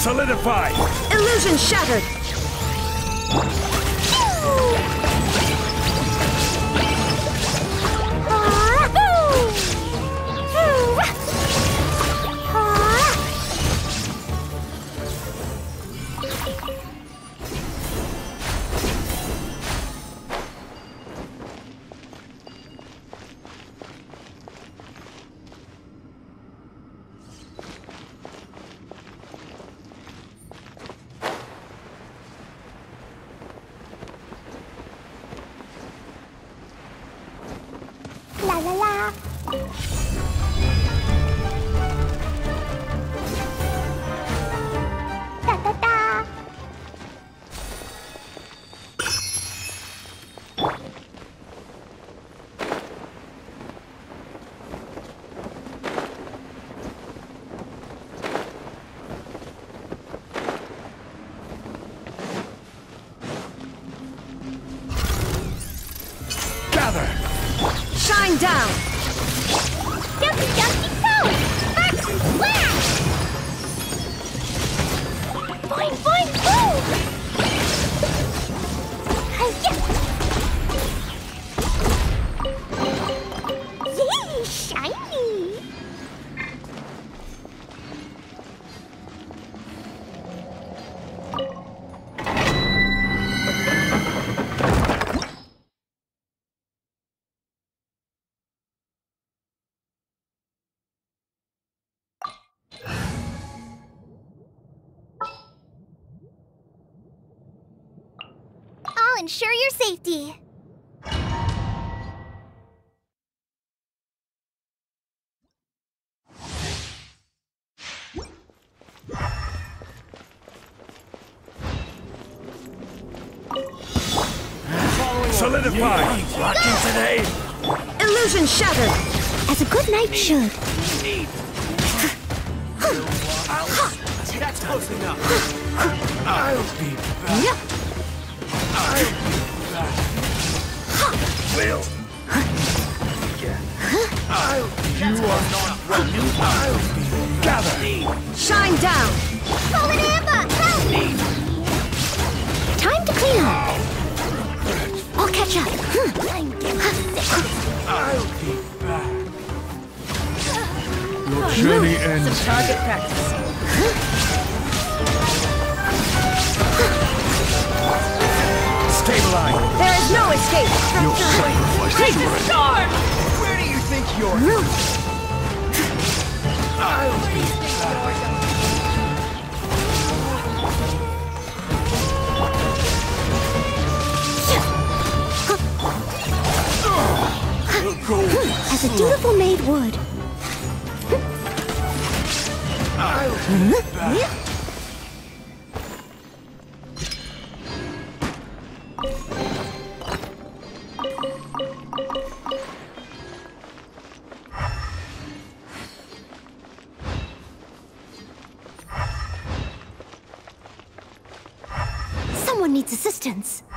Solidify! Illusion shattered! La la la. Da da da. Gather! Shine down! Jumpy jumpy go! Sparks and splash! Boing boing boom! Hi-ya! Yay! Shiny! I'll ensure your safety. Solidify! Rocking today! Illusion shattered! As a good knight should. That's close enough! I'll be back! I'll be back! Will! I'll be You are not welcome! I'll be Gather! Shine down! Fallen Amber! Help! Time to clean up. I'll catch up. I'll be back! Your journey ends. Some target practice. Stabilize! There is no escape! Your sacrifice Take the storm! Where do you think you're I'll be back! As a dutiful maid would. I'll be back! Someone needs assistance.